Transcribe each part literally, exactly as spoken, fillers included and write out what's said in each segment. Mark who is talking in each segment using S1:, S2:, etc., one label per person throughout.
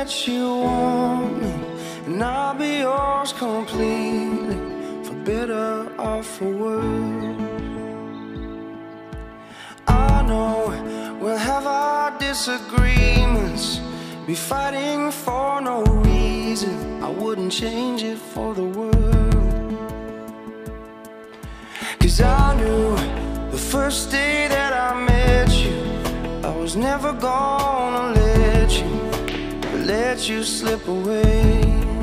S1: let you want me, and I'll be yours completely, for better or for worse. I know we'll have our disagreements, be fighting for no reason. I wouldn't change it for the world. Cause I knew the first day that I met you, I was never gonna let you, let you slip away.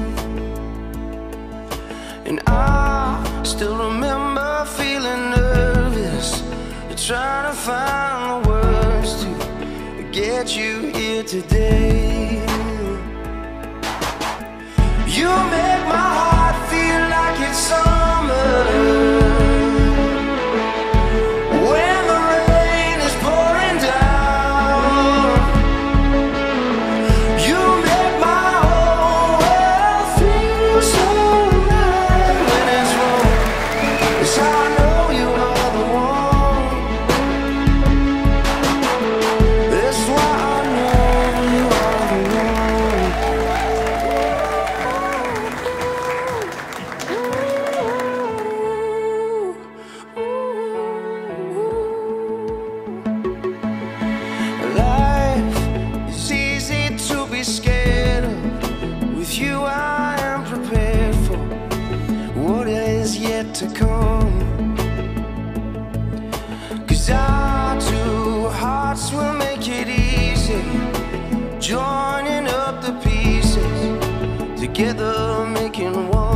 S1: And I still remember feeling nervous, trying to find the words to get you here today. You make my heart feel like it's summer when the rain is pouring down. You make my whole world feel so right when it's wrong. 'Cause I know you are the one. That's why I know you are the one. Life is easy to be scared of. With you I am prepared for what is yet to come. 'Cause our two hearts will make it easy, joining up the pieces, together making one.